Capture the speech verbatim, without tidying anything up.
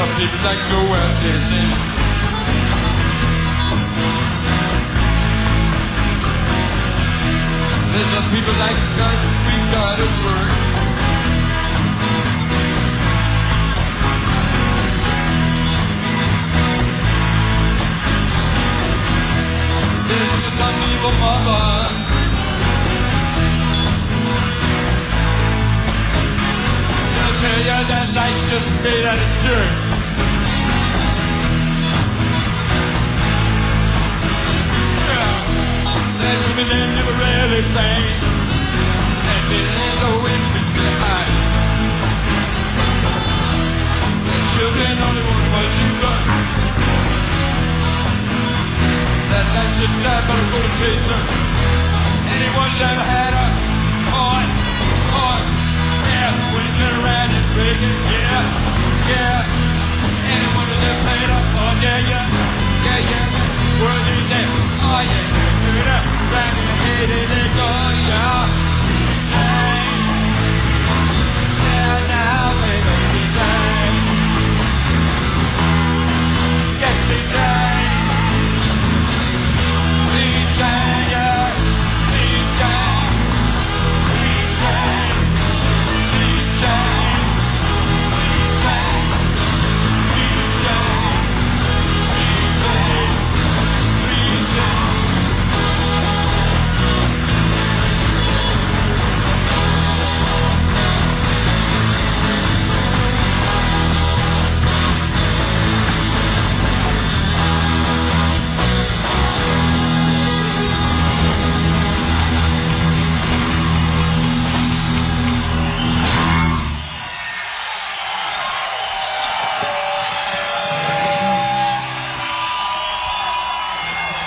some people that go out chasing. There's some people like us, we gotta work. There's some evil mother. They'll tell you that life's just made out of dirt. Yeah, that women they never really think, and they ain't no infant behind. The children only want what you got. That life's just not but a roller chaser. Anyone's ever had a heart, heart, yeah, when you turn around and break it, yeah, yeah. Anyone who's ever played a heart, yeah, yeah, yeah, yeah, yeah. World is there, oh yeah, turn it up, back in the head,